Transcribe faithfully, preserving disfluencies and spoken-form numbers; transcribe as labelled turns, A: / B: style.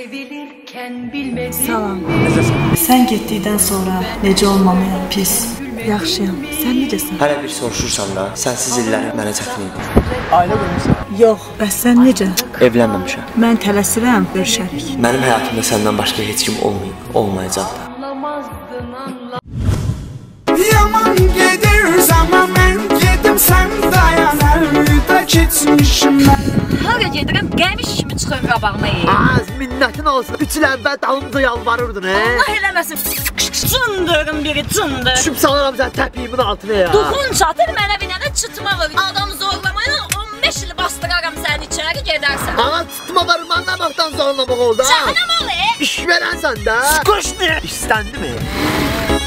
A: sevilirken bilmedim.
B: Salam. Sən getdikdən sonra necə olmamayam pis. Yaxşıyam. Sən necəsən?
C: Hələ bir soruşursan da, sənsiz illər mənə çətin idi.
D: Ailə qurmuşsan?
B: Yox. Bəs sən necə?
C: Evlənməmişəm.
B: Mən tələsirəm, görüşərik.
C: Mənim həyatımda səndən başqa heç kim olmayıb, olmayacaq da.
A: Anlamazdın anla.
E: Yaman gedir zaman mən gedim sən dayan əldə keçmişim mən.
F: Hara gedirəm, qəmiş kimi çıxır qabağıma ey.
D: Az minnətin olsun. Üç il əvvəl dalımca yalvarırdın he.
F: Allah eləməsin. Cındırın biri cındır.
D: Düşüb salaram sən təpiyimin altına ya.
F: Duxun çatır mənə binədə çıtma var. Adam zorlamayla on beş il bastıraram səni içəri gedərsən.
D: Ana tutma var anlamaqdan zorlamaq oldu ha.
F: Cəhənnəm ol ey.
D: İş verən sən də. Qoş ne? İstəndi mi?